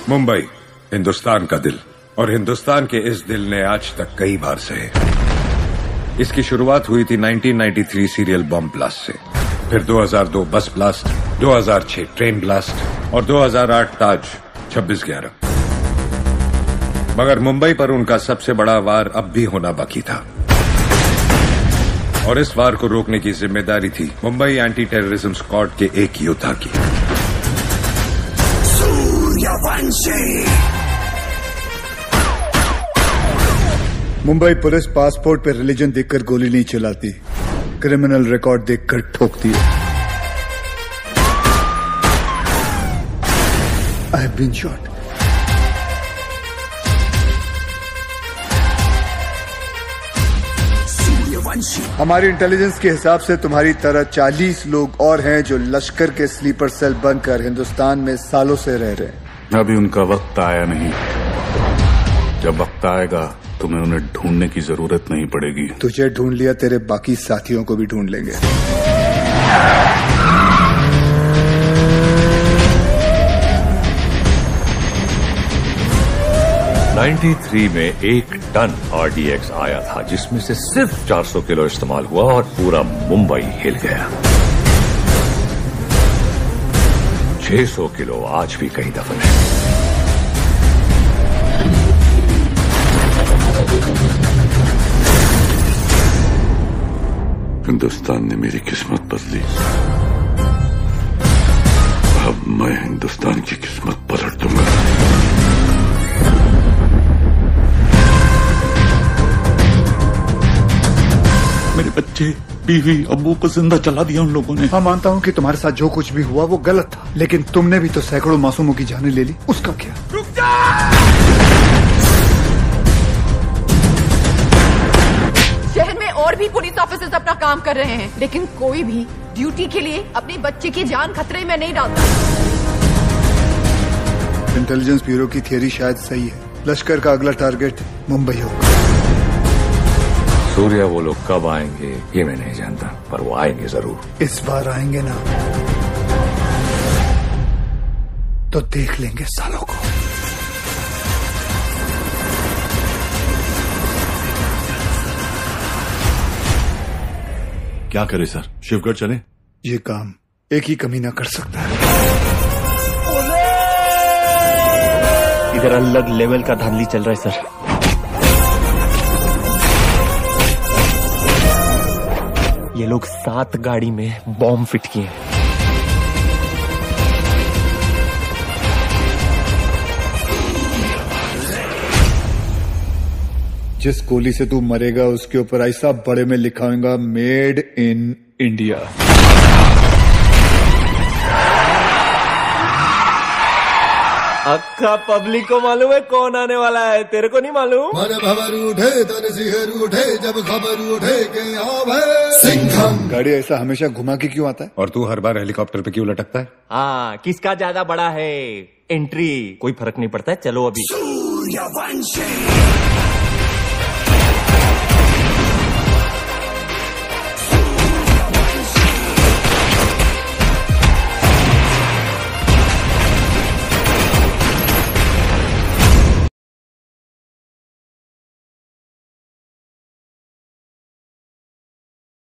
मुंबई हिंदुस्तान का दिल, और हिंदुस्तान के इस दिल ने आज तक कई बार सहे। इसकी शुरुआत हुई थी 1993 सीरियल बॉम्ब ब्लास्ट से, फिर 2002 बस ब्लास्ट, 2006 ट्रेन ब्लास्ट और 2008 ताज 26/11। मगर मुंबई पर उनका सबसे बड़ा वार अब भी होना बाकी था, और इस वार को रोकने की जिम्मेदारी थी मुंबई एंटी टेररिज्म स्क्वाड के एक योद्धा की। मुंबई पुलिस पासपोर्ट पे रिलीजन देखकर गोली नहीं चलाती, क्रिमिनल रिकॉर्ड देखकर ठोकती है। I have been shot. हमारी इंटेलिजेंस के हिसाब से तुम्हारी तरह 40 लोग और हैं जो लश्कर के स्लीपर सेल बनकर हिंदुस्तान में सालों से रह रहे हैं। अभी उनका वक्त आया नहीं। जब वक्त आएगा तुम्हें उन्हें ढूंढने की जरूरत नहीं पड़ेगी। तुझे ढूंढ लिया, तेरे बाकी साथियों को भी ढूंढ लेंगे। 93 में 1 टन RDX आया था, जिसमें से सिर्फ 400 किलो इस्तेमाल हुआ और पूरा मुंबई हिल गया। 600 किलो आज भी कहीं दफन है। हिंदुस्तान ने मेरी किस्मत बदली, अब मैं हिंदुस्तान की किस्मत पलट दूंगा। मेरे बच्चे, बीवी, अब्बू को जिंदा जला दिया उन लोगों ने। हाँ, मानता हूँ कि तुम्हारे साथ जो कुछ भी हुआ वो गलत था, लेकिन तुमने भी तो सैकड़ों मासूमों की जानें ले ली। उसका क्या? रुक जा! शहर में और भी पुलिस ऑफिसर्स अपना काम कर रहे हैं, लेकिन कोई भी ड्यूटी के लिए अपने बच्चे की जान खतरे में नहीं डालता। इंटेलिजेंस ब्यूरो की थियरी शायद सही है। लश्कर का अगला टारगेट मुंबई होगा। सूर्या वो लोग कब आएंगे ये मैं नहीं जानता, पर वो आएंगे जरूर। इस बार आएंगे ना तो देख लेंगे सालों को। क्या करे सर, शिवगढ़ चले? ये काम एक ही कमीना कर सकता है। इधर अलग लेवल का धांधली चल रहा है सर। ये लोग 7 गाड़ी में बॉम्ब फिट किए हैं। जिस गोली से तू मरेगा उसके ऊपर ऐसा बड़े में लिखाऊंगा, मेड इन इंडिया। अक्का पब्लिक को मालूम है कौन आने वाला है, तेरे को नहीं मालूम? मन भवर उठे तन सिहर उठे जब खबर उठे के आवे सिंघम। गाड़ी ऐसा हमेशा घुमा के क्यों आता है? और तू हर बार हेलीकॉप्टर पे क्यों लटकता है? हाँ, किसका ज्यादा बड़ा है? एंट्री कोई फर्क नहीं पड़ता है। चलो अभी। सूर्यवंशी।